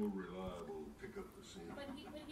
more reliable to pick up the scene. But he